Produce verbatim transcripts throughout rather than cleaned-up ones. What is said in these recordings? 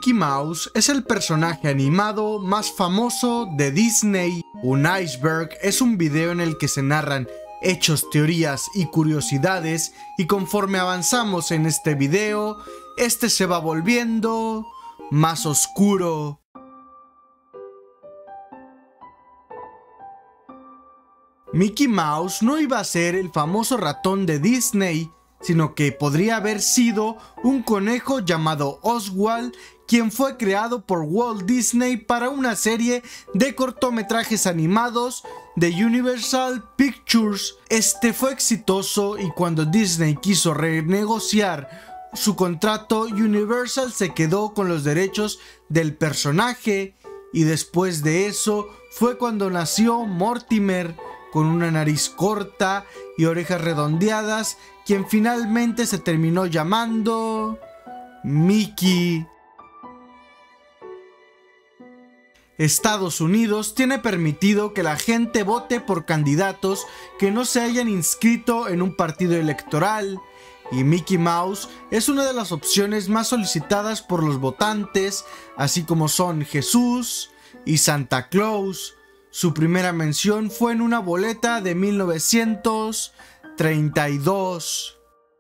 Mickey Mouse es el personaje animado más famoso de Disney. Un iceberg es un video en el que se narran hechos, teorías y curiosidades, y conforme avanzamos en este video, este se va volviendo más oscuro. Mickey Mouse no iba a ser el famoso ratón de Disney, sino que podría haber sido un conejo llamado Oswald, quien fue creado por Walt Disney para una serie de cortometrajes animados de Universal Pictures. Este fue exitoso y cuando Disney quiso renegociar su contrato, Universal se quedó con los derechos del personaje, y después de eso fue cuando nació Mortimer, con una nariz corta y orejas redondeadas, quien finalmente se terminó llamando Mickey. Estados Unidos tiene permitido que la gente vote por candidatos que no se hayan inscrito en un partido electoral, y Mickey Mouse es una de las opciones más solicitadas por los votantes, así como son Jesús y Santa Claus. Su primera mención fue en una boleta de mil novecientos treinta y dos.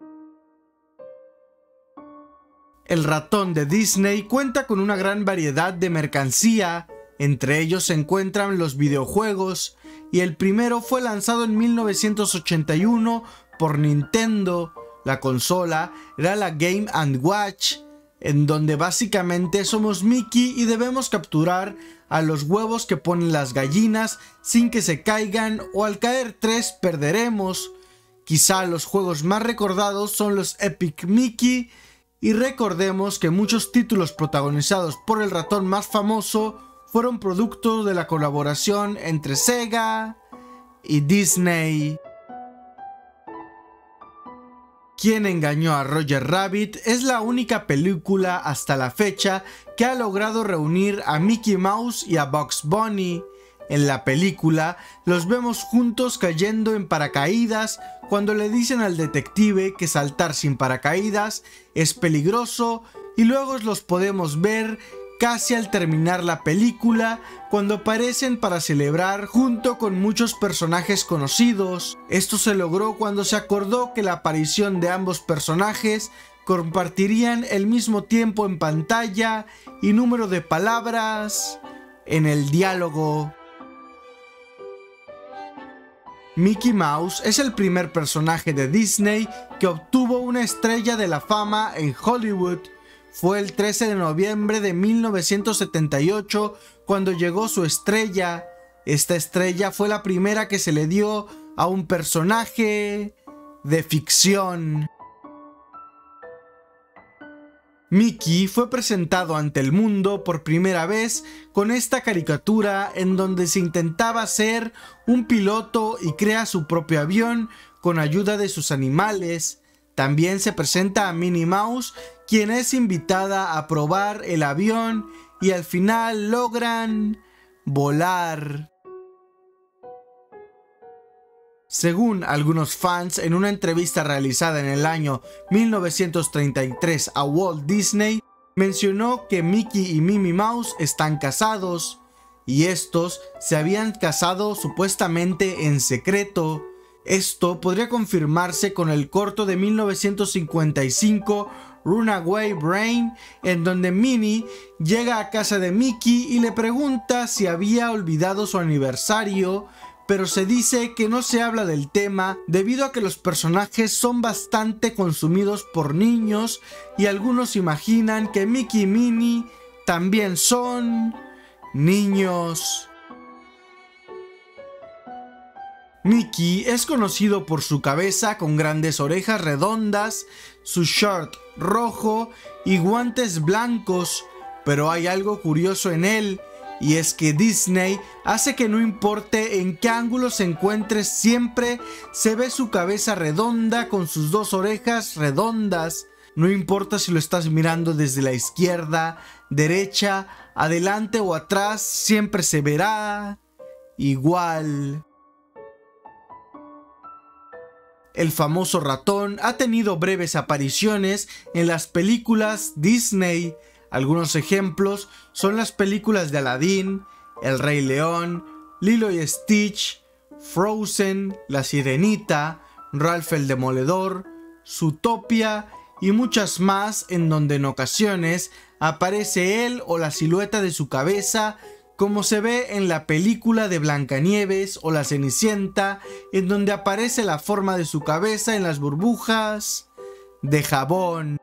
El ratón de Disney cuenta con una gran variedad de mercancía, entre ellos se encuentran los videojuegos, y el primero fue lanzado en mil novecientos ochenta y uno por Nintendo. La consola era la Game and Watch, en donde básicamente somos Mickey y debemos capturar a los huevos que ponen las gallinas sin que se caigan, o al caer tres perderemos. Quizá los juegos más recordados son los Epic Mickey, y recordemos que muchos títulos protagonizados por el ratón más famoso fueron producto de la colaboración entre Sega y Disney. ¿Quién engañó a Roger Rabbit? Es la única película hasta la fecha que ha logrado reunir a Mickey Mouse y a Bugs Bunny. En la película los vemos juntos cayendo en paracaídas cuando le dicen al detective que saltar sin paracaídas es peligroso, y luego los podemos ver casi al terminar la película cuando aparecen para celebrar junto con muchos personajes conocidos. Esto se logró cuando se acordó que la aparición de ambos personajes compartirían el mismo tiempo en pantalla y número de palabras en el diálogo. Mickey Mouse es el primer personaje de Disney que obtuvo una estrella de la fama en Hollywood. Fue el trece de noviembre de mil novecientos setenta y ocho cuando llegó su estrella. Esta estrella fue la primera que se le dio a un personaje de ficción. Mickey fue presentado ante el mundo por primera vez con esta caricatura en donde se intentaba ser un piloto y crea su propio avión con ayuda de sus animales. También se presenta a Minnie Mouse, quien es invitada a probar el avión y al final logran volar. Según algunos fans, en una entrevista realizada en el año mil novecientos treinta y tres a Walt Disney, mencionó que Mickey y Minnie Mouse están casados, y estos se habían casado supuestamente en secreto. Esto podría confirmarse con el corto de mil novecientos cincuenta y cinco, Runaway Brain, en donde Minnie llega a casa de Mickey y le pregunta si había olvidado su aniversario, pero se dice que no se habla del tema debido a que los personajes son bastante consumidos por niños y algunos imaginan que Mickey y Minnie también son niños. Mickey es conocido por su cabeza con grandes orejas redondas, su short rojo y guantes blancos, pero hay algo curioso en él, y es que Disney hace que no importe en qué ángulo se encuentre, siempre se ve su cabeza redonda con sus dos orejas redondas. No importa si lo estás mirando desde la izquierda, derecha, adelante o atrás, siempre se verá igual. El famoso ratón ha tenido breves apariciones en las películas Disney. Algunos ejemplos son las películas de Aladdin, El Rey León, Lilo y Stitch, Frozen, La Sirenita, Ralph el Demoledor, Zootopia y muchas más, en donde en ocasiones aparece él o la silueta de su cabeza, como se ve en la película de Blancanieves o La Cenicienta, en donde aparece la forma de su cabeza en las burbujas de jabón.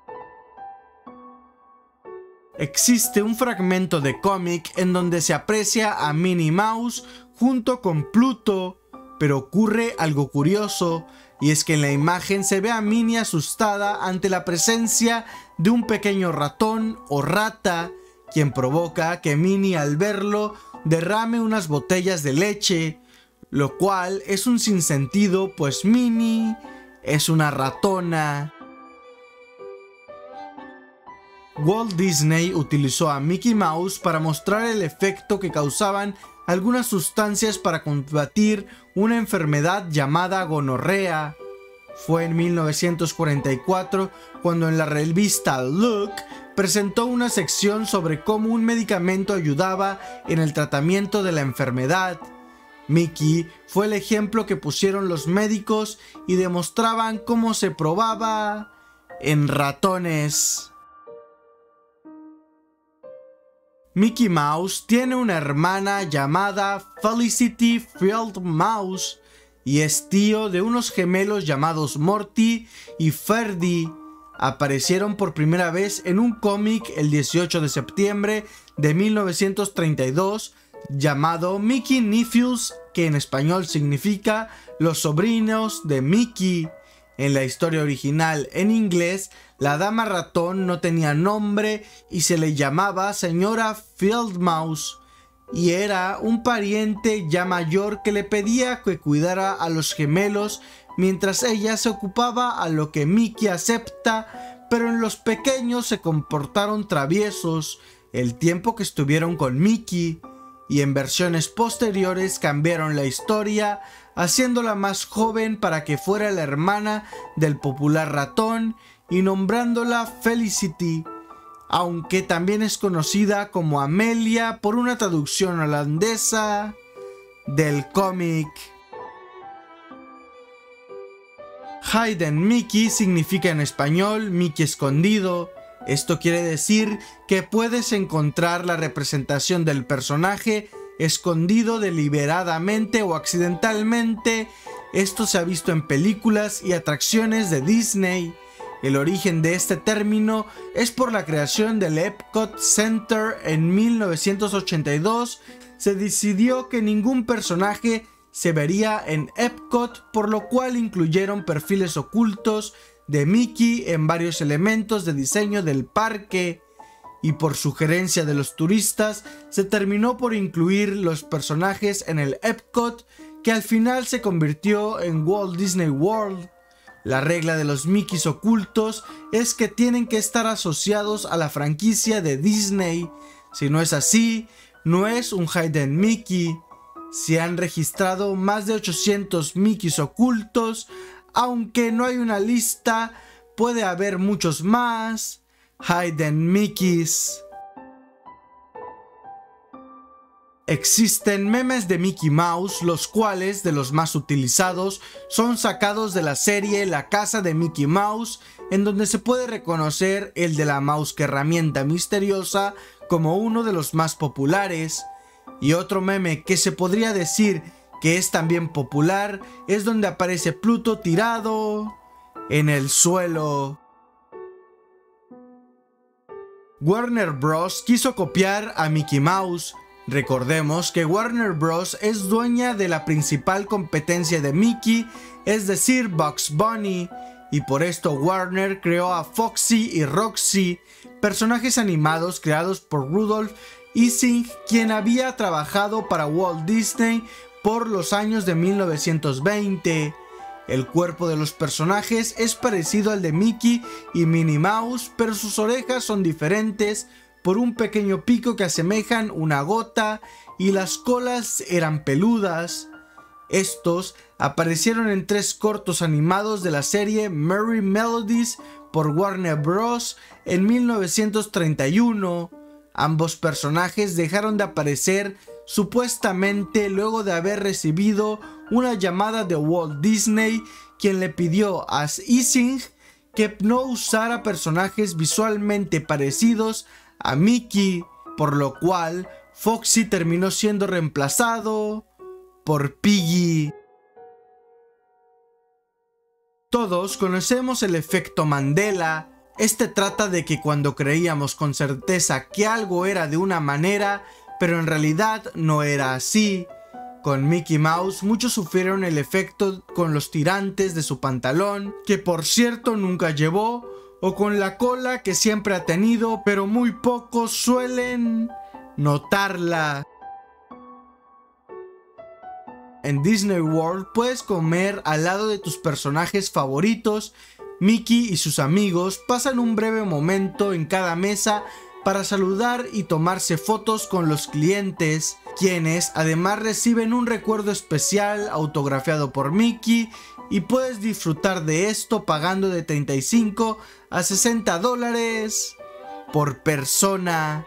Existe un fragmento de cómic en donde se aprecia a Minnie Mouse junto con Pluto, pero ocurre algo curioso, y es que en la imagen se ve a Minnie asustada ante la presencia de un pequeño ratón o rata, quien provoca que Minnie al verlo derrame unas botellas de leche, lo cual es un sinsentido, pues Minnie es una ratona. Walt Disney utilizó a Mickey Mouse para mostrar el efecto que causaban algunas sustancias para combatir una enfermedad llamada gonorrea. Fue en mil novecientos cuarenta y cuatro cuando en la revista Look presentó una sección sobre cómo un medicamento ayudaba en el tratamiento de la enfermedad. Mickey fue el ejemplo que pusieron los médicos y demostraban cómo se probaba en ratones. Mickey Mouse tiene una hermana llamada Felicity Field Mouse y es tío de unos gemelos llamados Morty y Ferdy. Aparecieron por primera vez en un cómic el dieciocho de septiembre de mil novecientos treinta y dos llamado Mickey Nephews, que en español significa los sobrinos de Mickey. En la historia original en inglés, la dama ratón no tenía nombre y se le llamaba señora Field Mouse, y era un pariente ya mayor que le pedía que cuidara a los gemelos mientras ella se ocupaba, a lo que Mickey acepta, pero en los pequeños se comportaron traviesos el tiempo que estuvieron con Mickey, y en versiones posteriores cambiaron la historia haciéndola más joven para que fuera la hermana del popular ratón y nombrándola Felicity, aunque también es conocida como Amelia por una traducción holandesa del cómic. Hidden Mickey significa en español Mickey escondido. Esto quiere decir que puedes encontrar la representación del personaje escondido deliberadamente o accidentalmente. Esto se ha visto en películas y atracciones de Disney. El origen de este término es por la creación del Epcot Center en mil novecientos ochenta y dos. Se decidió que ningún personaje se vería en Epcot, por lo cual incluyeron perfiles ocultos de Mickey en varios elementos de diseño del parque, y por sugerencia de los turistas se terminó por incluir los personajes en el Epcot, que al final se convirtió en Walt Disney World. La regla de los Mickeys ocultos es que tienen que estar asociados a la franquicia de Disney. Si no es así, no es un Hidden Mickey. Se han registrado más de ochocientos Mickeys ocultos. Aunque no hay una lista, puede haber muchos más Hidden Mickeys. Existen memes de Mickey Mouse, los cuales, de los más utilizados, son sacados de la serie La Casa de Mickey Mouse, en donde se puede reconocer el de la mouse que herramienta misteriosa como uno de los más populares. Y otro meme que se podría decir que es también popular es donde aparece Pluto tirado en el suelo. Warner Bros. Quiso copiar a Mickey Mouse. Recordemos que Warner Bros. Es dueña de la principal competencia de Mickey, es decir, Bugs Bunny, y por esto Warner creó a Foxy y Roxy, personajes animados creados por Rudolph Ising, quien había trabajado para Walt Disney por los años de mil novecientos veinte. El cuerpo de los personajes es parecido al de Mickey y Minnie Mouse, pero sus orejas son diferentes por un pequeño pico que asemejan una gota, y las colas eran peludas. Estos aparecieron en tres cortos animados de la serie Merry Melodies por Warner Bros. En mil novecientos treinta y uno. Ambos personajes dejaron de aparecer supuestamente luego de haber recibido una llamada de Walt Disney, quien le pidió a Ising que no usara personajes visualmente parecidos a Mickey, por lo cual Foxy terminó siendo reemplazado por Piggy. Todos conocemos el efecto Mandela. Este trata de que cuando creíamos con certeza que algo era de una manera, pero en realidad no era así. Con Mickey Mouse muchos sufrieron el efecto con los tirantes de su pantalón, que por cierto nunca llevó, o con la cola que siempre ha tenido, pero muy pocos suelen notarla. En Disney World puedes comer al lado de tus personajes favoritos. Mickey y sus amigos pasan un breve momento en cada mesa para saludar y tomarse fotos con los clientes, quienes además reciben un recuerdo especial autografiado por Mickey, y puedes disfrutar de esto pagando de treinta y cinco a sesenta dólares por persona.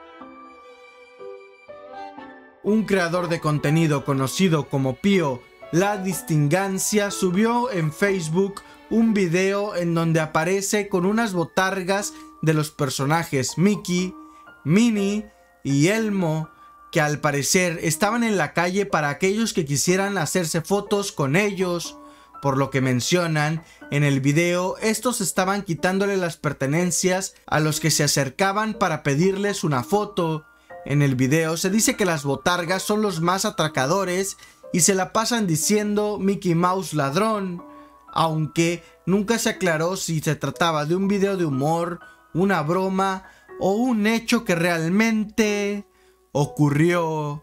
Un creador de contenido conocido como Pío La Distingancia subió en Facebook un video en donde aparece con unas botargas de los personajes Mickey, Minnie y Elmo, que al parecer estaban en la calle para aquellos que quisieran hacerse fotos con ellos. Por lo que mencionan en el video, estos estaban quitándole las pertenencias a los que se acercaban para pedirles una foto. En el video se dice que las botargas son los más atracadores y se la pasan diciendo Mickey Mouse ladrón, aunque nunca se aclaró si se trataba de un video de humor, una broma o un hecho que realmente ocurrió.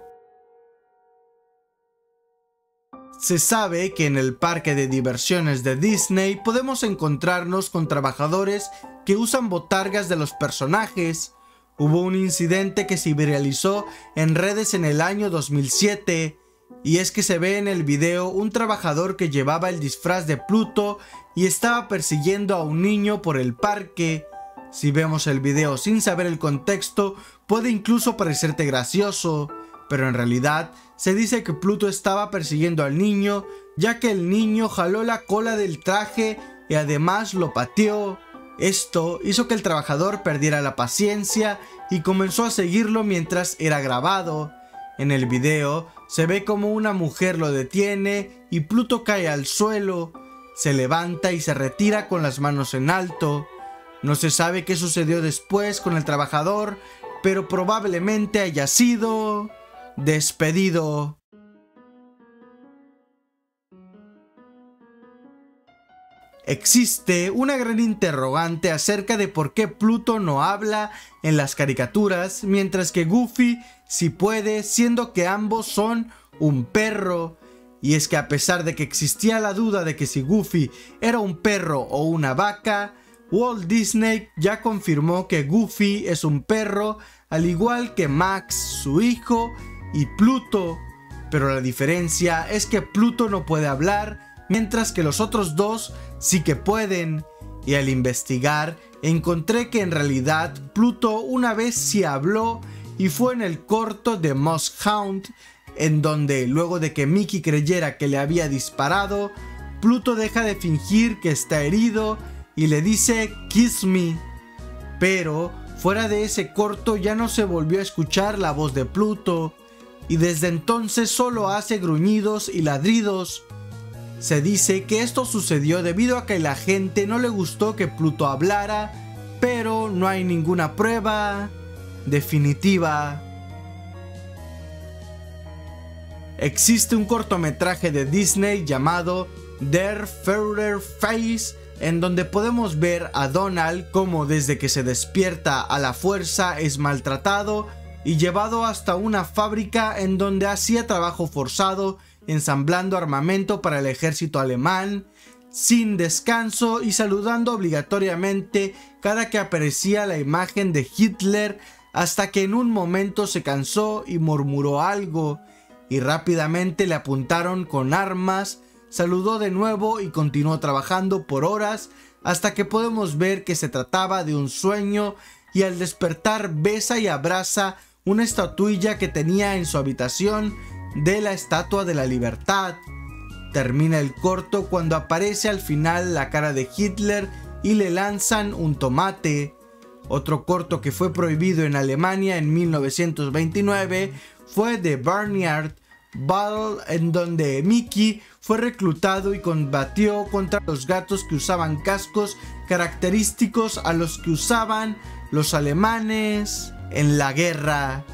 Se sabe que en el parque de diversiones de Disney podemos encontrarnos con trabajadores que usan botargas de los personajes. Hubo un incidente que se viralizó en redes en el año dos mil siete, y es que se ve en el video un trabajador que llevaba el disfraz de Pluto y estaba persiguiendo a un niño por el parque. Si vemos el video sin saber el contexto, puede incluso parecerte gracioso, pero en realidad se dice que Pluto estaba persiguiendo al niño, ya que el niño jaló la cola del traje y además lo pateó. Esto hizo que el trabajador perdiera la paciencia y comenzó a seguirlo mientras era grabado. En el video se ve como una mujer lo detiene y Pluto cae al suelo, se levanta y se retira con las manos en alto. No se sabe qué sucedió después con el trabajador, pero probablemente haya sido despedido. Existe una gran interrogante acerca de por qué Pluto no habla en las caricaturas, mientras que Goofy sí puede, siendo que ambos son un perro. Y es que a pesar de que existía la duda de que si Goofy era un perro o una vaca, Walt Disney ya confirmó que Goofy es un perro, al igual que Max, su hijo, y Pluto. Pero la diferencia es que Pluto no puede hablar, mientras que los otros dos sí que pueden. Y al investigar, encontré que en realidad Pluto una vez sí habló, y fue en el corto de Musthound, en donde luego de que Mickey creyera que le había disparado, Pluto deja de fingir que está herido y le dice "Kiss me". Pero fuera de ese corto ya no se volvió a escuchar la voz de Pluto, y desde entonces solo hace gruñidos y ladridos. Se dice que esto sucedió debido a que a la gente no le gustó que Pluto hablara, pero no hay ninguna prueba definitiva. Existe un cortometraje de Disney llamado Der Feuer Face, en donde podemos ver a Donald como desde que se despierta a la fuerza es maltratado y llevado hasta una fábrica en donde hacía trabajo forzado ensamblando armamento para el ejército alemán, sin descanso y saludando obligatoriamente cada que aparecía la imagen de Hitler, hasta que en un momento se cansó y murmuró algo. y rápidamente le apuntaron con armas. Saludó de nuevo y continuó trabajando por horas hasta que podemos ver que se trataba de un sueño, y al despertar besa y abraza una estatuilla que tenía en su habitación de la Estatua de la Libertad. Termina el corto cuando aparece al final la cara de Hitler y le lanzan un tomate. Otro corto que fue prohibido en Alemania en mil novecientos veintinueve fue The Barnyard Battle, en donde Mickey fue reclutado y combatió contra los gatos que usaban cascos característicos a los que usaban los alemanes en la guerra.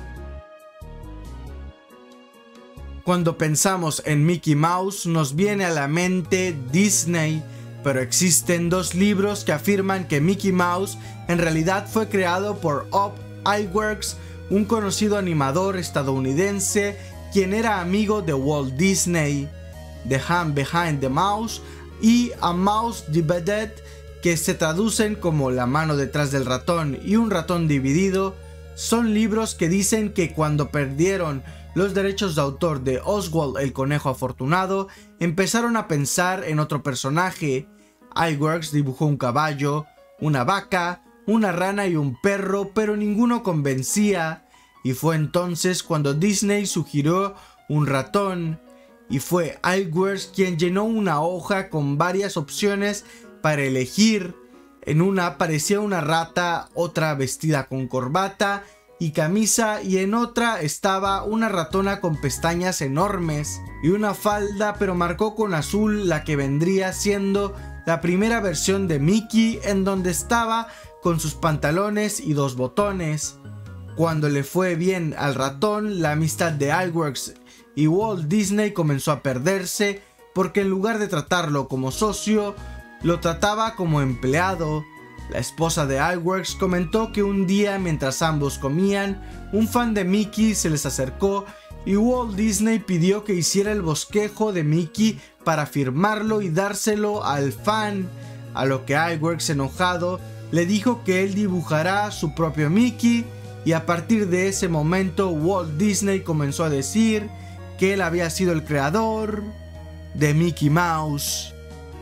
Cuando pensamos en Mickey Mouse nos viene a la mente Disney, pero existen dos libros que afirman que Mickey Mouse en realidad fue creado por Ub Iwerks, un conocido animador estadounidense quien era amigo de Walt Disney. The Hand Behind the Mouse y A Mouse Divided, que se traducen como La mano detrás del ratón y Un ratón dividido, son libros que dicen que cuando perdieron los derechos de autor de Oswald el conejo afortunado, empezaron a pensar en otro personaje. Iwerks dibujó un caballo, una vaca, una rana y un perro, pero ninguno convencía, y fue entonces cuando Disney sugirió un ratón, y fue Iwerks quien llenó una hoja con varias opciones para elegir. En una aparecía una rata, otra vestida con corbata y camisa, y en otra estaba una ratona con pestañas enormes y una falda, pero marcó con azul la que vendría siendo la primera versión de Mickey, en donde estaba con sus pantalones y dos botones. Cuando le fue bien al ratón, la amistad de Iwerks y Walt Disney comenzó a perderse, porque en lugar de tratarlo como socio, lo trataba como empleado. La esposa de Iwerks comentó que un día, mientras ambos comían, un fan de Mickey se les acercó y Walt Disney pidió que hiciera el bosquejo de Mickey para firmarlo y dárselo al fan, a lo que Iwerks, enojado, le dijo que él dibujará su propio Mickey, y a partir de ese momento Walt Disney comenzó a decir que él había sido el creador de Mickey Mouse.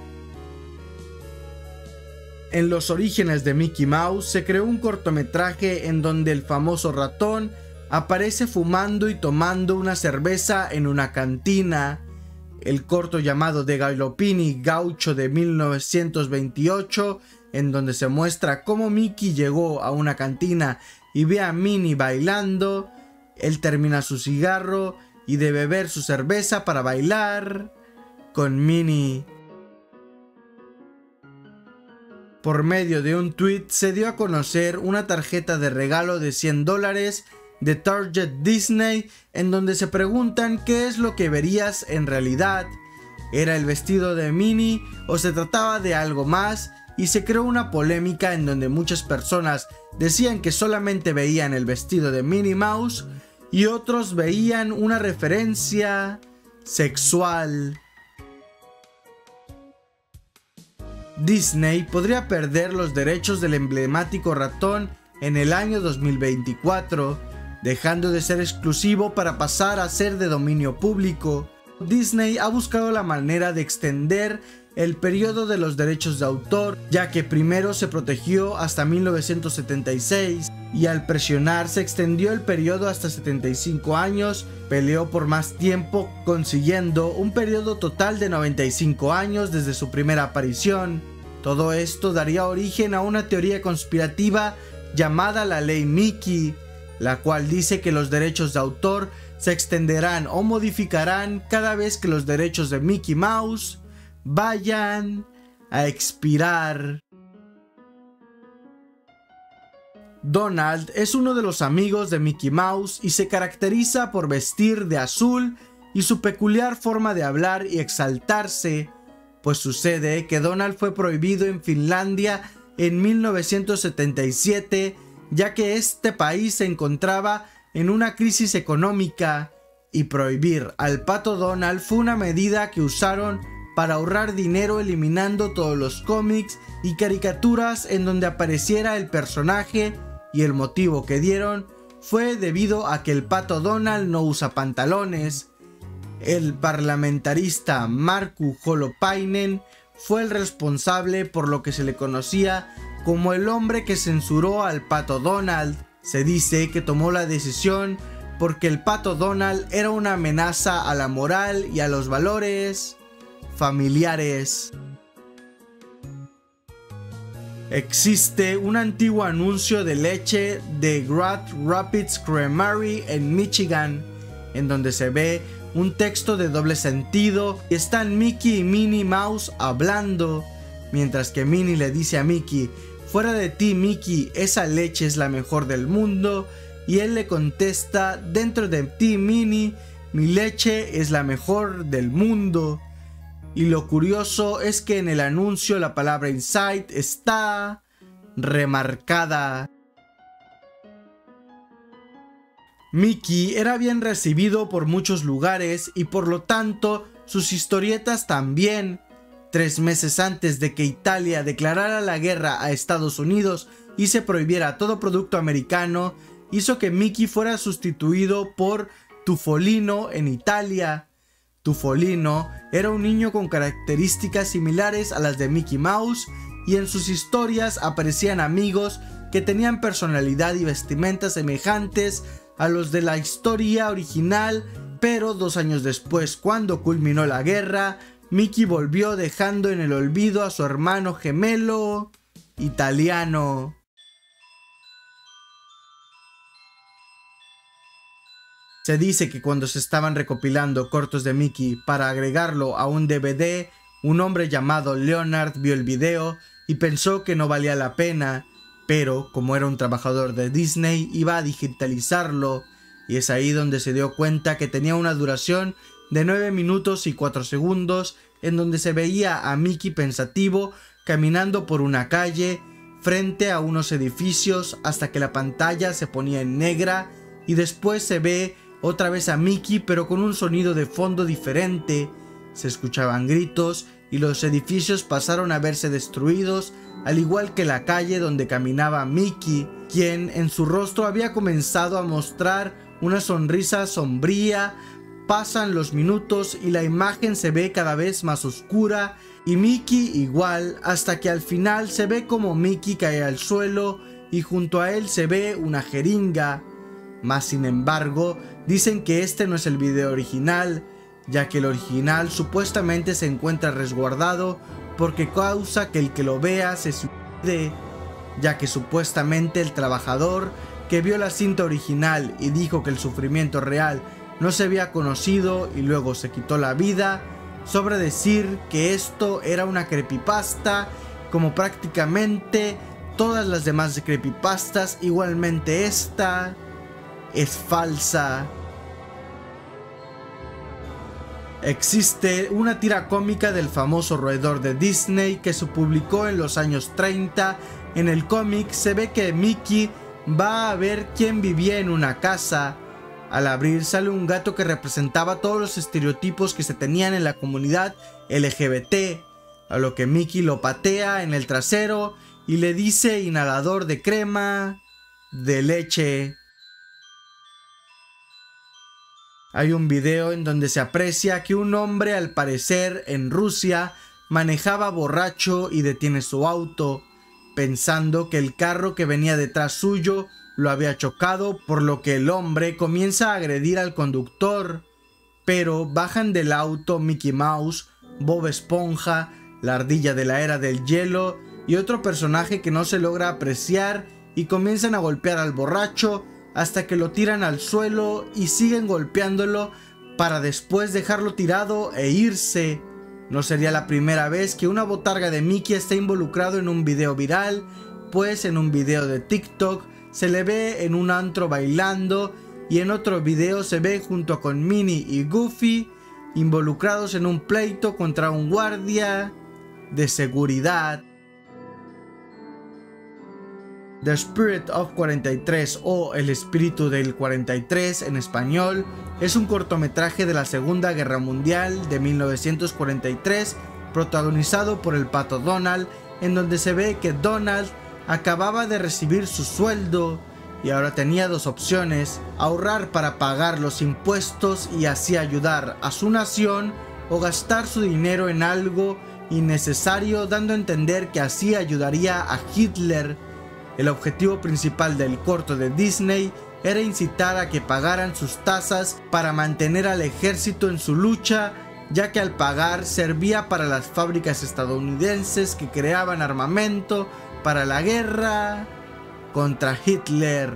En los orígenes de Mickey Mouse se creó un cortometraje en donde el famoso ratón aparece fumando y tomando una cerveza en una cantina. El corto llamado The Gallopini Gaucho de mil novecientos veintiocho, en donde se muestra cómo Mickey llegó a una cantina y ve a Minnie bailando. Él termina su cigarro y de beber su cerveza para bailar con Minnie. Por medio de un tweet se dio a conocer una tarjeta de regalo de cien dólares de Target Disney, en donde se preguntan qué es lo que verías en realidad. ¿Era el vestido de Minnie o se trataba de algo más? Y se creó una polémica en donde muchas personas decían que solamente veían el vestido de Minnie Mouse y otros veían una referencia sexual. Disney podría perder los derechos del emblemático ratón en el año dos mil veinticuatro, dejando de ser exclusivo para pasar a ser de dominio público. Disney ha buscado la manera de extender el periodo de los derechos de autor, ya que primero se protegió hasta mil novecientos setenta y seis y al presionar se extendió el periodo hasta setenta y cinco años, peleó por más tiempo, consiguiendo un periodo total de noventa y cinco años desde su primera aparición. Todo esto daría origen a una teoría conspirativa llamada la Ley Mickey, la cual dice que los derechos de autor se extenderán o modificarán cada vez que los derechos de Mickey Mouse vayan a expirar. Donald es uno de los amigos de Mickey Mouse y se caracteriza por vestir de azul y su peculiar forma de hablar y exaltarse, pues sucede que Donald fue prohibido en Finlandia en mil novecientos setenta y siete, ya que este país se encontraba en una crisis económica, y prohibir al pato Donald fue una medida que usaron para ahorrar dinero, eliminando todos los cómics y caricaturas en donde apareciera el personaje, y el motivo que dieron fue debido a que el pato Donald no usa pantalones. El parlamentarista Markku Holopainen fue el responsable por lo que se le conocía como el hombre que censuró al Pato Donald. Se dice que tomó la decisión porque el Pato Donald era una amenaza a la moral y a los valores familiares. Existe un antiguo anuncio de leche de Grand Rapids Creamery en Michigan, en donde se ve un texto de doble sentido y están Mickey y Minnie Mouse hablando, mientras que Minnie le dice a Mickey: "Fuera de ti, Mickey, esa leche es la mejor del mundo", y él le contesta: "Dentro de ti, Minnie, mi leche es la mejor del mundo". Y lo curioso es que en el anuncio la palabra inside está remarcada. Mickey era bien recibido por muchos lugares y por lo tanto sus historietas también. Tres meses antes de que Italia declarara la guerra a Estados Unidos y se prohibiera todo producto americano, hizo que Mickey fuera sustituido por Tufolino en Italia. Tufolino era un niño con características similares a las de Mickey Mouse, y en sus historias aparecían amigos que tenían personalidad y vestimenta semejantes a los de la historia original, pero dos años después, cuando culminó la guerra, Mickey volvió dejando en el olvido a su hermano gemelo italiano. Se dice que cuando se estaban recopilando cortos de Mickey para agregarlo a un D V D, un hombre llamado Leonard vio el video y pensó que no valía la pena, pero como era un trabajador de Disney iba a digitalizarlo, y es ahí donde se dio cuenta que tenía una duración de nueve minutos y cuatro segundos, en donde se veía a Mickey pensativo caminando por una calle frente a unos edificios hasta que la pantalla se ponía en negra, y después se ve otra vez a Mickey pero con un sonido de fondo diferente. Se escuchaban gritos y los edificios pasaron a verse destruidos, al igual que la calle donde caminaba Mickey, quien en su rostro había comenzado a mostrar una sonrisa sombría. Pasan los minutos y la imagen se ve cada vez más oscura, y Mickey igual, hasta que al final se ve como Mickey cae al suelo y junto a él se ve una jeringa. Mas sin embargo, dicen que este no es el video original, ya que el original supuestamente se encuentra resguardado porque causa que el que lo vea se suicide, ya que supuestamente el trabajador que vio la cinta original y dijo que el sufrimiento real no se había conocido y luego se quitó la vida, sobre decir que esto era una creepypasta, como prácticamente todas las demás creepypastas. Igualmente esta es falsa. Existe una tira cómica del famoso roedor de Disney que se publicó en los años treinta. En el cómic se ve que Mickey va a ver quién vivía en una casa. Al abrir sale un gato que representaba todos los estereotipos que se tenían en la comunidad L G B T, a lo que Mickey lo patea en el trasero y le dice inhalador de crema de leche. Hay un video en donde se aprecia que un hombre, al parecer en Rusia, manejaba borracho y detiene su auto, pensando que el carro que venía detrás suyo lo había chocado, por lo que el hombre comienza a agredir al conductor, pero bajan del auto Mickey Mouse, Bob Esponja, la ardilla de la era del hielo y otro personaje que no se logra apreciar, y comienzan a golpear al borracho hasta que lo tiran al suelo y siguen golpeándolo para después dejarlo tirado e irse. No sería la primera vez que una botarga de Mickey está involucrado en un video viral, pues en un video de TikTok se le ve en un antro bailando, y en otro video se ve junto con Minnie y Goofy involucrados en un pleito contra un guardia de seguridad. The Spirit of cuarenta y tres, o El Espíritu del cuarenta y tres en español, es un cortometraje de la Segunda Guerra Mundial de mil novecientos cuarenta y tres, protagonizado por el Pato Donald, en donde se ve que Donald acababa de recibir su sueldo y ahora tenía dos opciones: ahorrar para pagar los impuestos y así ayudar a su nación, o gastar su dinero en algo innecesario, dando a entender que así ayudaría a Hitler. El objetivo principal del corto de Disney era incitar a que pagaran sus tasas para mantener al ejército en su lucha, ya que al pagar servía para las fábricas estadounidenses que creaban armamento para la guerra contra Hitler.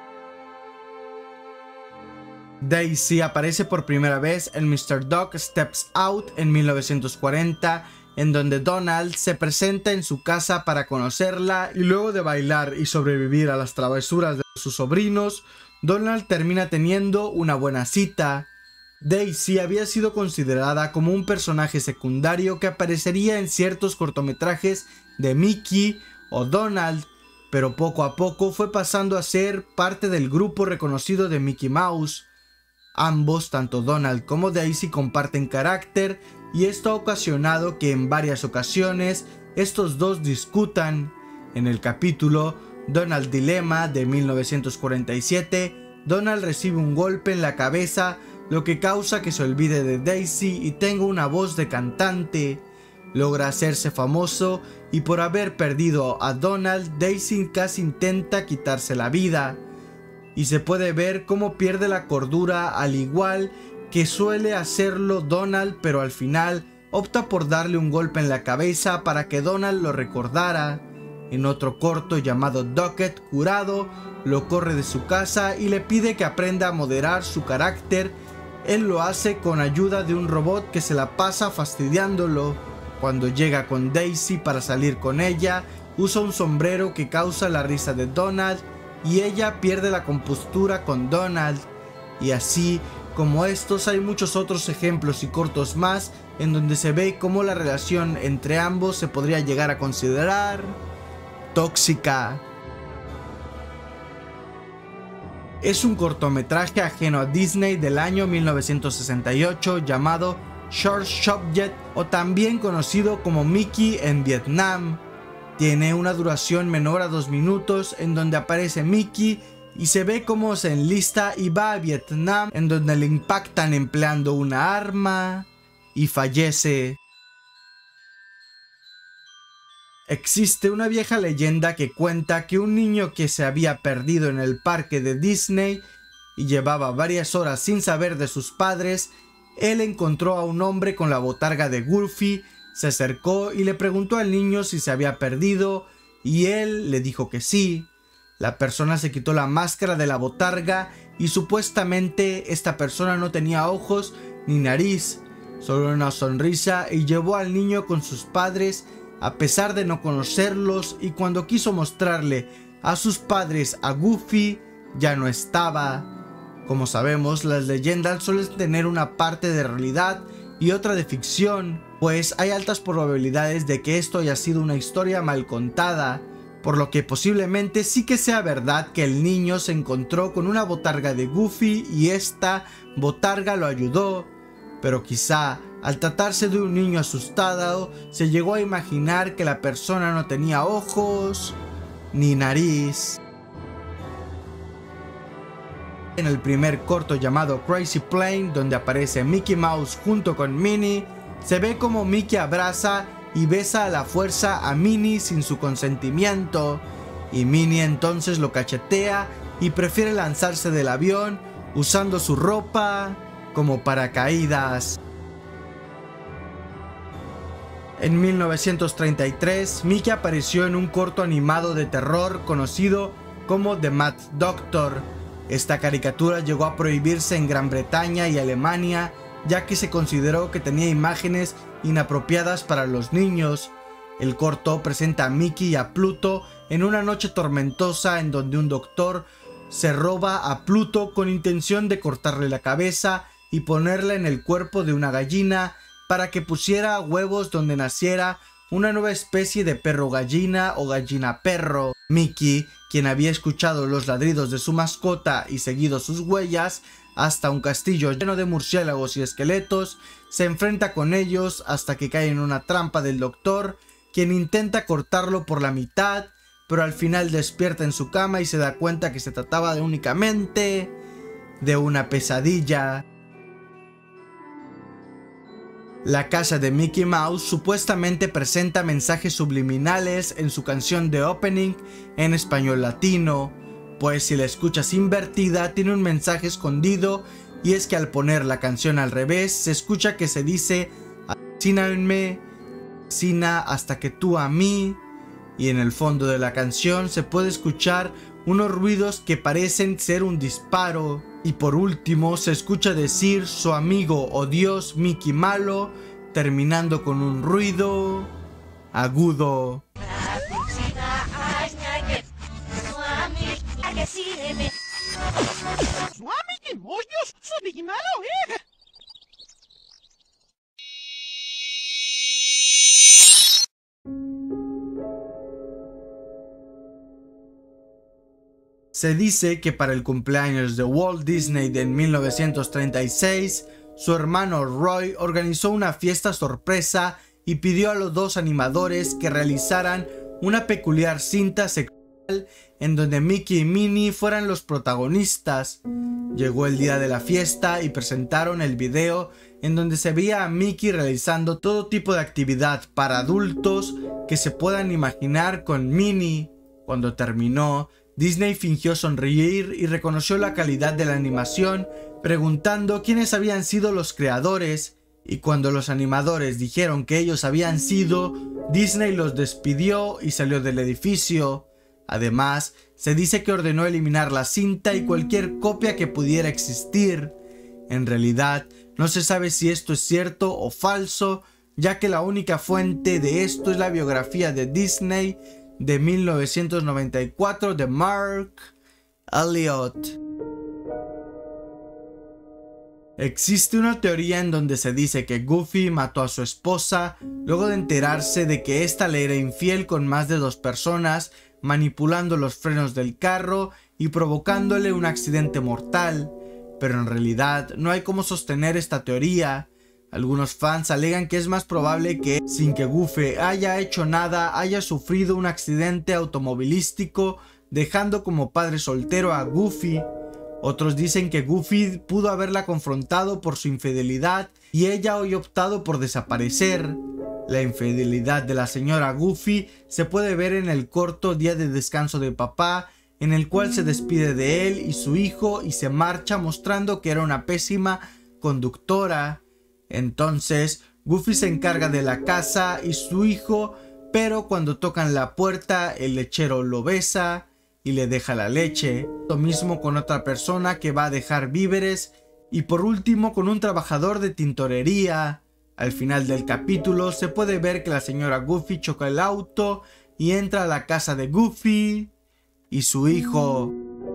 Daisy aparece por primera vez en mister Dog Steps Out en mil novecientos cuarenta, en donde Donald se presenta en su casa para conocerla, y luego de bailar y sobrevivir a las travesuras de sus sobrinos, Donald termina teniendo una buena cita. Daisy había sido considerada como un personaje secundario que aparecería en ciertos cortometrajes de Mickey o Donald, pero poco a poco fue pasando a ser parte del grupo reconocido de Mickey Mouse. Ambos, tanto Donald como Daisy, comparten carácter, y esto ha ocasionado que en varias ocasiones estos dos discutan. En el capítulo Donald Dilemma de mil novecientos cuarenta y siete, Donald recibe un golpe en la cabeza, lo que causa que se olvide de Daisy y tenga una voz de cantante. Logra hacerse famoso, y por haber perdido a Donald, Daisy casi intenta quitarse la vida, y se puede ver cómo pierde la cordura al igual que suele hacerlo Donald, pero al final opta por darle un golpe en la cabeza para que Donald lo recordara. En otro corto llamado Ducket, curado, lo corre de su casa y le pide que aprenda a moderar su carácter. Él lo hace con ayuda de un robot que se la pasa fastidiándolo. Cuando llega con Daisy para salir con ella, usa un sombrero que causa la risa de Donald, y ella pierde la compostura con Donald. Y así como estos, hay muchos otros ejemplos y cortos más en donde se ve cómo la relación entre ambos se podría llegar a considerar tóxica. Es un cortometraje ajeno a Disney del año mil novecientos sesenta y ocho llamado Short Subject, o también conocido como Mickey en Vietnam. Tiene una duración menor a dos minutos, en donde aparece Mickey y se ve cómo se enlista y va a Vietnam, en donde le impactan empleando una arma y fallece. Existe una vieja leyenda que cuenta que un niño que se había perdido en el parque de Disney y llevaba varias horas sin saber de sus padres, él encontró a un hombre con la botarga de Goofy, se acercó y le preguntó al niño si se había perdido, y él le dijo que sí. La persona se quitó la máscara de la botarga y supuestamente esta persona no tenía ojos ni nariz, solo una sonrisa, y llevó al niño con sus padres a pesar de no conocerlos, y cuando quiso mostrarle a sus padres a Goofy, ya no estaba. Como sabemos, las leyendas suelen tener una parte de realidad y otra de ficción, pues hay altas probabilidades de que esto haya sido una historia mal contada, por lo que posiblemente sí que sea verdad que el niño se encontró con una botarga de Goofy y esta botarga lo ayudó, pero quizá al tratarse de un niño asustado se llegó a imaginar que la persona no tenía ojos ni nariz. En el primer corto llamado Crazy Plane, donde aparece Mickey Mouse junto con Minnie, se ve como Mickey abraza y besa a la fuerza a Minnie sin su consentimiento, y Minnie entonces lo cachetea y prefiere lanzarse del avión usando su ropa como paracaídas. En mil novecientos treinta y tres, Mickey apareció en un corto animado de terror conocido como The Mad Doctor. Esta caricatura llegó a prohibirse en Gran Bretaña y Alemania, ya que se consideró que tenía imágenes inapropiadas para los niños. El corto presenta a Mickey y a Pluto en una noche tormentosa en donde un doctor se roba a Pluto con intención de cortarle la cabeza y ponerla en el cuerpo de una gallina para que pusiera huevos donde naciera una nueva especie de perro gallina o gallina perro. Mickey, quien había escuchado los ladridos de su mascota y seguido sus huellas hasta un castillo lleno de murciélagos y esqueletos, se enfrenta con ellos hasta que cae en una trampa del doctor, quien intenta cortarlo por la mitad, pero al final despierta en su cama y se da cuenta que se trataba de únicamente de una pesadilla. La casa de Mickey Mouse supuestamente presenta mensajes subliminales en su canción de opening en español latino, pues si la escuchas invertida tiene un mensaje escondido, y es que al poner la canción al revés se escucha que se dice asesíname, asesina hasta que tú a mí, y en el fondo de la canción se puede escuchar unos ruidos que parecen ser un disparo. Y por último se escucha decir su amigo o Dios Mickey Malo, terminando con un ruido agudo. Se dice que para el cumpleaños de Walt Disney de mil novecientos treinta y seis, su hermano Roy organizó una fiesta sorpresa y pidió a los dos animadores que realizaran una peculiar cinta sexual en donde Mickey y Minnie fueran los protagonistas. Llegó el día de la fiesta y presentaron el video en donde se veía a Mickey realizando todo tipo de actividad para adultos que se puedan imaginar con Minnie. Cuando terminó, Disney fingió sonreír y reconoció la calidad de la animación, preguntando quiénes habían sido los creadores, y cuando los animadores dijeron que ellos habían sido, Disney los despidió y salió del edificio. Además, se dice que ordenó eliminar la cinta y cualquier copia que pudiera existir. En realidad, no se sabe si esto es cierto o falso, ya que la única fuente de esto es la biografía de Disney de mil novecientos noventa y cuatro de Mark Elliott. Existe una teoría en donde se dice que Goofy mató a su esposa luego de enterarse de que ésta le era infiel con más de dos personas, manipulando los frenos del carro y provocándole un accidente mortal, pero en realidad no hay cómo sostener esta teoría. Algunos fans alegan que es más probable que, sin que Goofy haya hecho nada, haya sufrido un accidente automovilístico, dejando como padre soltero a Goofy. Otros dicen que Goofy pudo haberla confrontado por su infidelidad y ella hoy optado por desaparecer. La infidelidad de la señora Goofy se puede ver en el corto Día de Descanso de Papá, en el cual se despide de él y su hijo y se marcha mostrando que era una pésima conductora. Entonces, Goofy se encarga de la casa y su hijo, pero cuando tocan la puerta, el lechero lo besa y le deja la leche. Lo mismo con otra persona que va a dejar víveres, y por último con un trabajador de tintorería. Al final del capítulo se puede ver que la señora Goofy choca el auto y entra a la casa de Goofy y su hijo.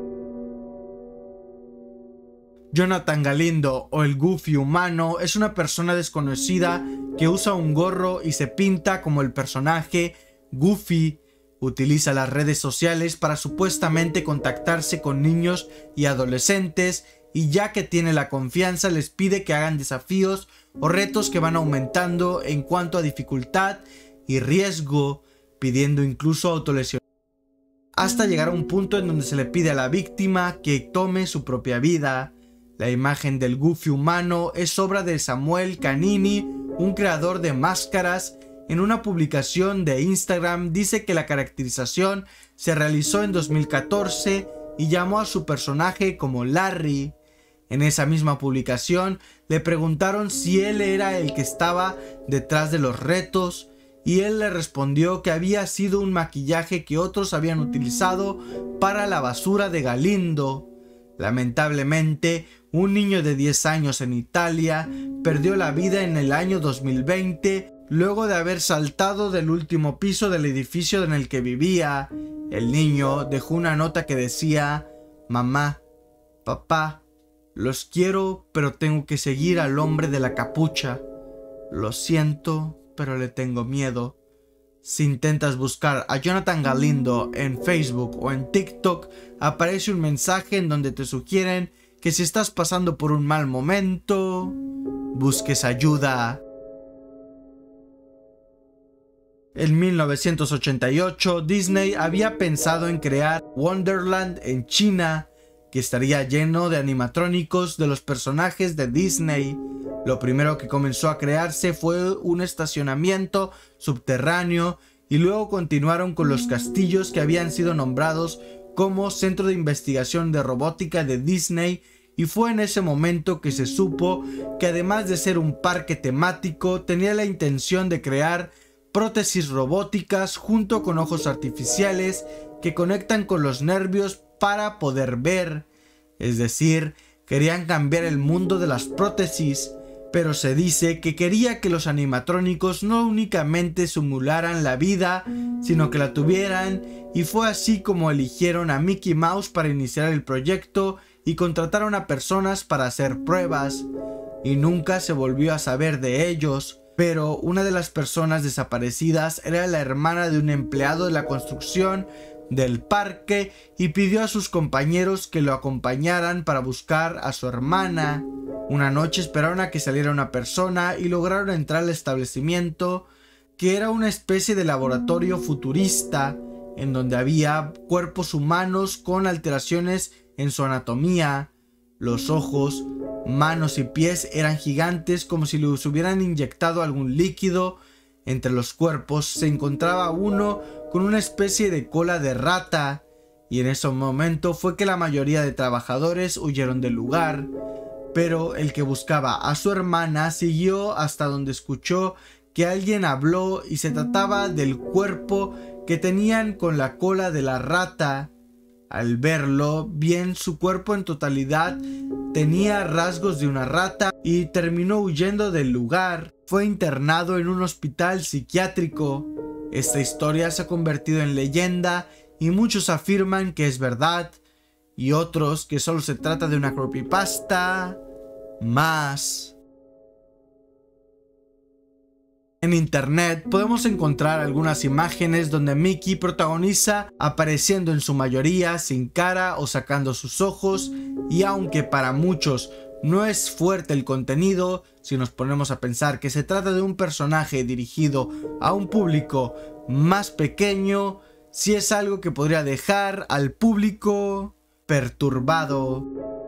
Jonathan Galindo, o el Goofy humano, es una persona desconocida que usa un gorro y se pinta como el personaje Goofy. Utiliza las redes sociales para supuestamente contactarse con niños y adolescentes, y ya que tiene la confianza les pide que hagan desafíos o retos que van aumentando en cuanto a dificultad y riesgo, pidiendo incluso autolesionar, hasta llegar a un punto en donde se le pide a la víctima que tome su propia vida. La imagen del Goofy humano es obra de Samuel Canini, un creador de máscaras. En una publicación de Instagram dice que la caracterización se realizó en dos mil catorce y llamó a su personaje como Larry. En esa misma publicación le preguntaron si él era el que estaba detrás de los retos, y él le respondió que había sido un maquillaje que otros habían utilizado para la basura de Galindo. Lamentablemente, un niño de diez años en Italia perdió la vida en el año dos mil veinte luego de haber saltado del último piso del edificio en el que vivía. El niño dejó una nota que decía: mamá, papá, los quiero, pero tengo que seguir al hombre de la capucha. Lo siento, pero le tengo miedo. Si intentas buscar a Jonathan Galindo en Facebook o en TikTok, aparece un mensaje en donde te sugieren que si estás pasando por un mal momento, busques ayuda. En mil novecientos ochenta y ocho, Disney había pensado en crear Wonderland en China, que estaría lleno de animatrónicos de los personajes de Disney. Lo primero que comenzó a crearse fue un estacionamiento subterráneo y luego continuaron con los castillos que habían sido nombrados como Centro de Investigación de Robótica de Disney, y fue en ese momento que se supo que además de ser un parque temático, tenía la intención de crear prótesis robóticas junto con ojos artificiales que conectan con los nervios para poder ver. Es decir, querían cambiar el mundo de las prótesis, pero se dice que quería que los animatrónicos no únicamente simularan la vida, sino que la tuvieran, y fue así como eligieron a Mickey Mouse para iniciar el proyecto y contrataron a personas para hacer pruebas, y nunca se volvió a saber de ellos. Pero una de las personas desaparecidas era la hermana de un empleado de la construcción del parque y pidió a sus compañeros que lo acompañaran para buscar a su hermana. Una noche esperaron a que saliera una persona y lograron entrar al establecimiento, que era una especie de laboratorio futurista en donde había cuerpos humanos con alteraciones en su anatomía. Los ojos, manos y pies eran gigantes, como si les hubieran inyectado algún líquido. Entre los cuerpos se encontraba uno con una especie de cola de rata, y en ese momento fue que la mayoría de trabajadores huyeron del lugar. Pero el que buscaba a su hermana siguió hasta donde escuchó que alguien habló, y se trataba del cuerpo que tenían con la cola de la rata. Al verlo bien, su cuerpo en totalidad tenía rasgos de una rata y terminó huyendo del lugar. Fue internado en un hospital psiquiátrico. Esta historia se ha convertido en leyenda y muchos afirman que es verdad, y otros que solo se trata de una creepypasta más. En internet podemos encontrar algunas imágenes donde Mickey protagoniza apareciendo en su mayoría sin cara o sacando sus ojos, y aunque para muchos no es fuerte el contenido, si nos ponemos a pensar que se trata de un personaje dirigido a un público más pequeño, sí es algo que podría dejar al público perturbado.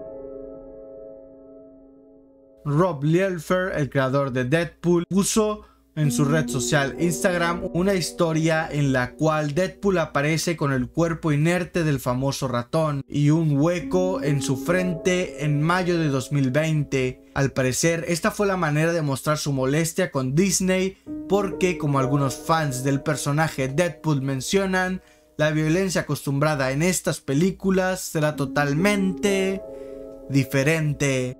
Rob Liefeld, el creador de Deadpool, puso en su red social Instagram una historia en la cual Deadpool aparece con el cuerpo inerte del famoso ratón y un hueco en su frente en mayo de dos mil veinte. Al parecer, esta fue la manera de mostrar su molestia con Disney, porque, como algunos fans del personaje Deadpool mencionan, la violencia acostumbrada en estas películas será totalmente diferente.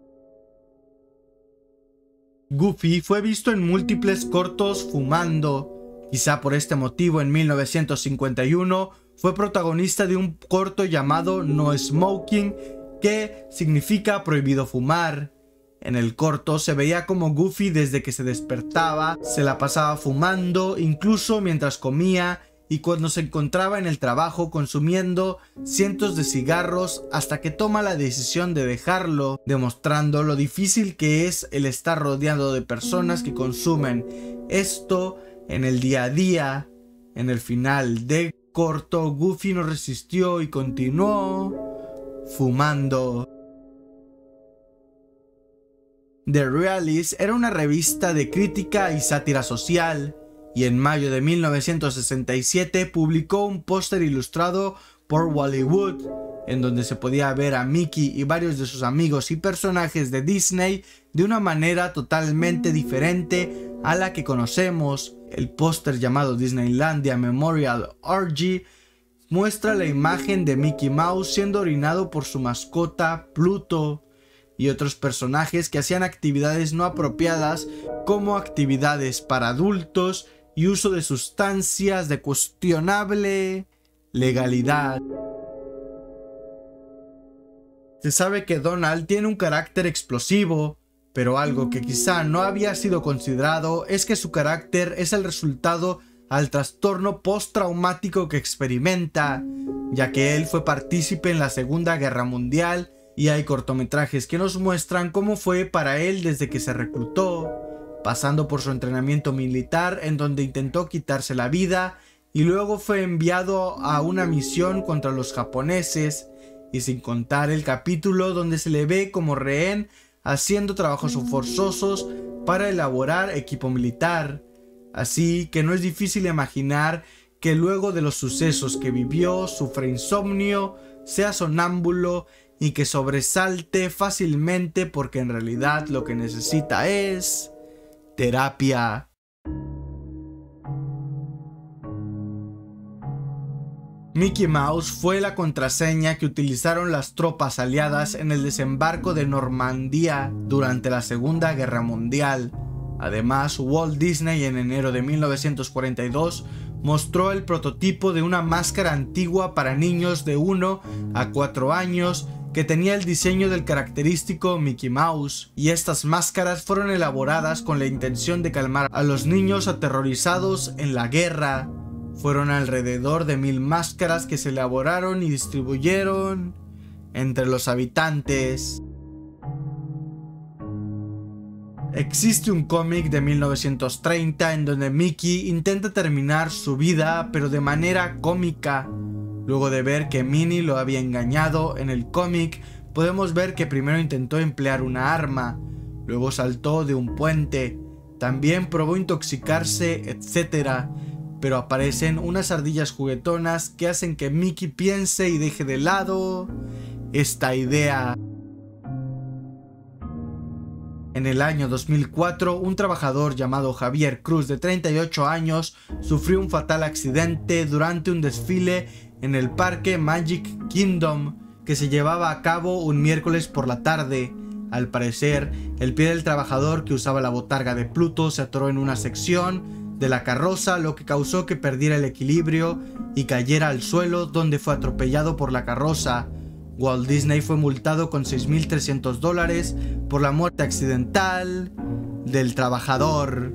Goofy fue visto en múltiples cortos fumando. Quizá por este motivo, en mil novecientos cincuenta y uno fue protagonista de un corto llamado No Smoking, que significa prohibido fumar. En el corto se veía como Goofy, desde que se despertaba, se la pasaba fumando, incluso mientras comía, y cuando se encontraba en el trabajo consumiendo cientos de cigarros, hasta que toma la decisión de dejarlo, demostrando lo difícil que es el estar rodeado de personas que consumen esto en el día a día. En el final del corto, Goofy no resistió y continuó fumando. The Realist era una revista de crítica y sátira social, y en mayo de mil novecientos sesenta y siete publicó un póster ilustrado por Wally Wood, en donde se podía ver a Mickey y varios de sus amigos y personajes de Disney de una manera totalmente diferente a la que conocemos. El póster, llamado Disneylandia Memorial Orgy, muestra la imagen de Mickey Mouse siendo orinado por su mascota Pluto, y otros personajes que hacían actividades no apropiadas, como actividades para adultos y uso de sustancias de cuestionable legalidad. Se sabe que Donald tiene un carácter explosivo, pero algo que quizá no había sido considerado es que su carácter es el resultado al trastorno postraumático que experimenta, ya que él fue partícipe en la Segunda Guerra Mundial, y hay cortometrajes que nos muestran cómo fue para él desde que se reclutó. pasando por su entrenamiento militar en donde intentó quitarse la vida y luego fue enviado a una misión contra los japoneses, y sin contar el capítulo donde se le ve como rehén haciendo trabajos forzosos para elaborar equipo militar. Así que no es difícil imaginar que luego de los sucesos que vivió sufre insomnio, sea sonámbulo y que sobresalte fácilmente porque en realidad lo que necesita es terapia. Mickey Mouse fue la contraseña que utilizaron las tropas aliadas en el desembarco de Normandía durante la Segunda Guerra Mundial. Además, Walt Disney en enero de mil novecientos cuarenta y dos mostró el prototipo de una máscara antigua para niños de uno a cuatro años que tenía el diseño del característico Mickey Mouse, y estas máscaras fueron elaboradas con la intención de calmar a los niños aterrorizados en la guerra. Fueron alrededor de mil máscaras que se elaboraron y distribuyeron entre los habitantes. Existe un cómic de mil novecientos treinta en donde Mickey intenta terminar su vida pero de manera cómica. Luego de ver que Minnie lo había engañado en el cómic, podemos ver que primero intentó emplear una arma, luego saltó de un puente, también probó intoxicarse, etcétera. Pero aparecen unas ardillas juguetonas que hacen que Mickey piense y deje de lado esta idea. En el año dos mil cuatro, un trabajador llamado Javier Cruz de treinta y ocho años sufrió un fatal accidente durante un desfile en el parque Magic Kingdom que se llevaba a cabo un miércoles por la tarde. Al parecer, el pie del trabajador que usaba la botarga de Pluto se atoró en una sección de la carroza, lo que causó que perdiera el equilibrio y cayera al suelo, donde fue atropellado por la carroza. Walt Disney fue multado con seis mil trescientos dólares por la muerte accidental del trabajador.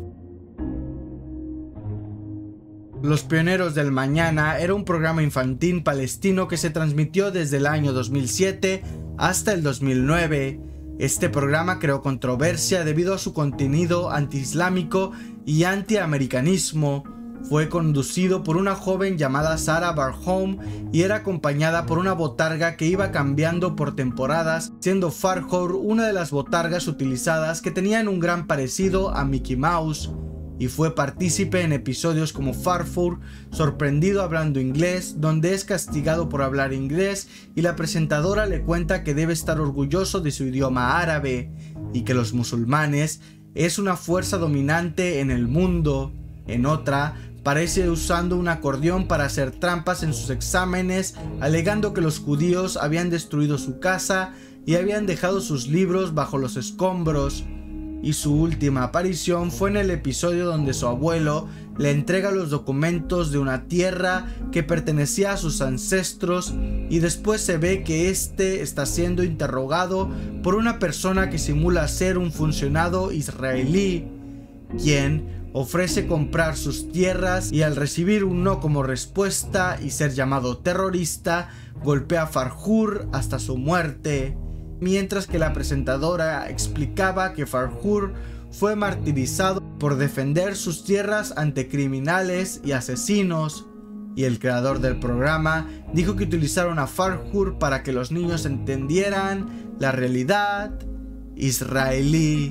Los Pioneros del Mañana era un programa infantil palestino que se transmitió desde el año dos mil siete hasta el dos mil nueve. Este programa creó controversia debido a su contenido antiislámico y antiamericanismo. Fue conducido por una joven llamada Sarah Barham y era acompañada por una botarga que iba cambiando por temporadas, siendo Farhour una de las botargas utilizadas que tenían un gran parecido a Mickey Mouse, y fue partícipe en episodios como Farfour, sorprendido hablando inglés, donde es castigado por hablar inglés y la presentadora le cuenta que debe estar orgulloso de su idioma árabe y que los musulmanes es una fuerza dominante en el mundo. En otra, parece usando un acordeón para hacer trampas en sus exámenes, alegando que los judíos habían destruido su casa y habían dejado sus libros bajo los escombros. Y su última aparición fue en el episodio donde su abuelo le entrega los documentos de una tierra que pertenecía a sus ancestros, y después se ve que este está siendo interrogado por una persona que simula ser un funcionario israelí, quien ofrece comprar sus tierras, y al recibir un no como respuesta y ser llamado terrorista, golpea a Farhour hasta su muerte. Mientras que la presentadora explicaba que Farhour fue martirizado por defender sus tierras ante criminales y asesinos, y el creador del programa dijo que utilizaron a Farhour para que los niños entendieran la realidad israelí.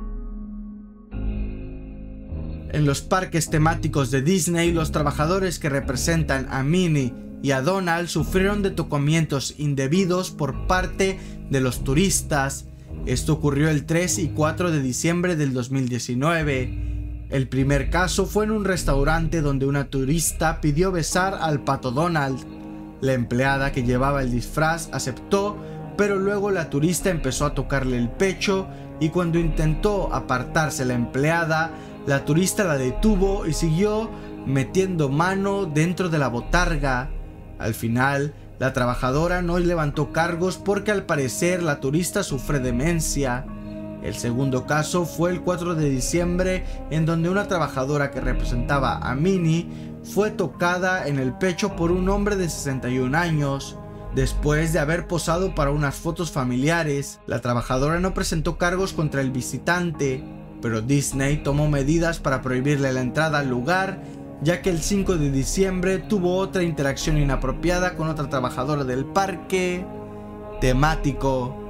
En los parques temáticos de Disney, los trabajadores que representan a Minnie y a Donald sufrieron de tocamientos indebidos por parte de los turistas. Esto ocurrió el tres y cuatro de diciembre del dos mil diecinueve. El primer caso fue en un restaurante donde una turista pidió besar al pato Donald. La empleada que llevaba el disfraz aceptó, pero luego la turista empezó a tocarle el pecho, y cuando intentó apartarse la empleada, la turista la detuvo y siguió metiendo mano dentro de la botarga. Al final, la trabajadora no levantó cargos porque al parecer la turista sufre demencia. El segundo caso fue el cuatro de diciembre, en donde una trabajadora que representaba a Minnie fue tocada en el pecho por un hombre de sesenta y un años. Después de haber posado para unas fotos familiares, la trabajadora no presentó cargos contra el visitante. pero Disney tomó medidas para prohibirle la entrada al lugar, ya que el cinco de diciembre tuvo otra interacción inapropiada con otra trabajadora del parque temático.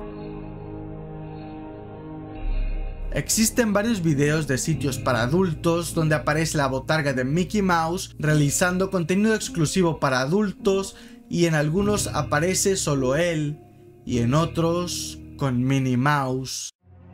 Existen varios videos de sitios para adultos donde aparece la botarga de Mickey Mouse realizando contenido exclusivo para adultos, y en algunos aparece solo él y en otros con Minnie Mouse.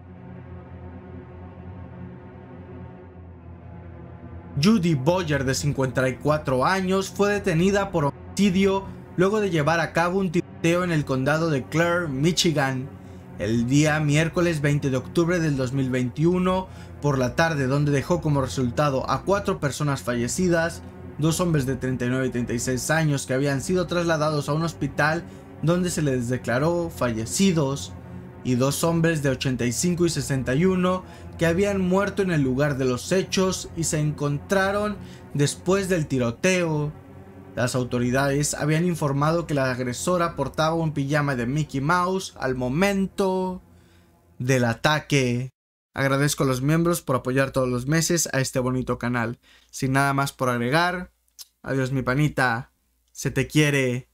Judy Boyer, de cincuenta y cuatro años, fue detenida por homicidio luego de llevar a cabo un tiroteo en el condado de Clare, Michigan, el día miércoles veinte de octubre del dos mil veintiuno por la tarde, donde dejó como resultado a cuatro personas fallecidas, dos hombres de treinta y nueve y treinta y seis años que habían sido trasladados a un hospital donde se les declaró fallecidos, y dos hombres de ochenta y cinco y sesenta y uno que habían muerto en el lugar de los hechos y se encontraron después del tiroteo. Las autoridades habían informado que la agresora portaba un pijama de Mickey Mouse al momento del ataque. Agradezco a los miembros por apoyar todos los meses a este bonito canal. Sin nada más por agregar, adiós mi panita, se te quiere.